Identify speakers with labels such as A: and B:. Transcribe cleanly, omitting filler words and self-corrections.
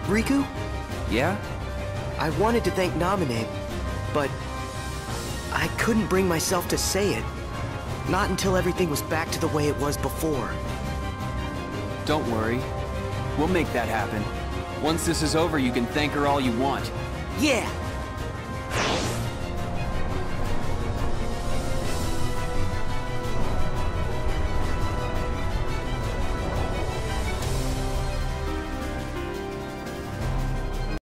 A: Riku,
B: Yeah?
A: I wanted to thank Naminé, but I couldn't bring myself to say it. Not until everything was back to the way it was before.
B: Don't worry. We'll make that happen. Once this is over, you can thank her all you want.
A: Yeah!